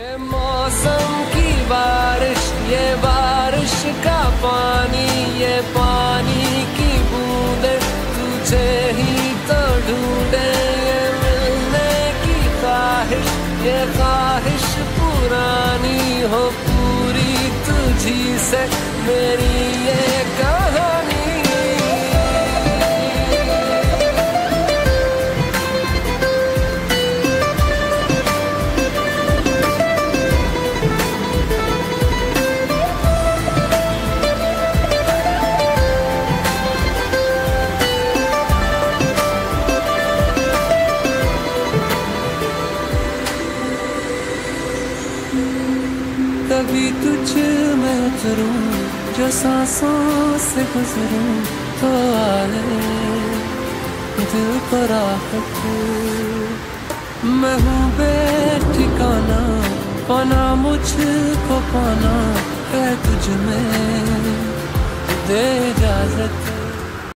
ये मौसम की बारिश, ये बारिश का पानी, ये पानी की बूंदे तुझे ही तो ढूंढे। ये मिलने की ख्वाहिश, ये ख्वाहिश पुरानी हो पूरी तुझी से मेरी ये कहानी। कभी तुझ में उतरूं, जो सांसों से गुजरूं, तो आए दिल को राहत। मैं हूँ बेठिकाना, पाना मुझको पाना है तुझ में, दे इजाजत।